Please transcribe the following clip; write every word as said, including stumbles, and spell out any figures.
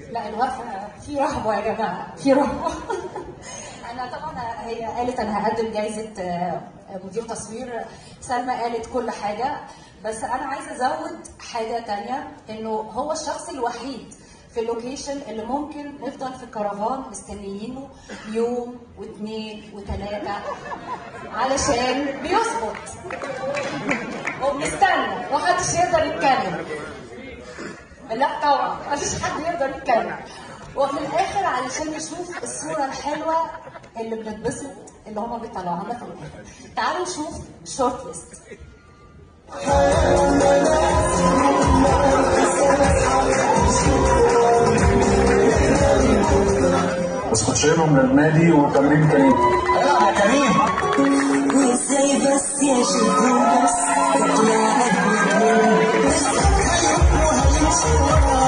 لا الوقفه في رهبه يا جماعه، في رهبه. انا طبعا هي قالت انا هقدم جايزه مدير تصوير، سلمى قالت كل حاجه، بس انا عايزه ازود حاجه تانية، انه هو الشخص الوحيد في اللوكيشن اللي ممكن نفضل في الكرفان مستنيينه يوم واثنين وثلاثه علشان بيظبط وبنستنى ومحدش يقدر يتكلم. لا طبعا مفيش حد يقدر يتكلم، وفي الاخر علشان نشوف الصوره الحلوه اللي بنتبسط اللي هما بيطلعوها لنا في الاخر. تعالوا نشوف شورت ليست. بس كنت شايلهم من النادي وتمرين كريم. العب يا كريم. وازاي بس يا شيخ بس يا اجمل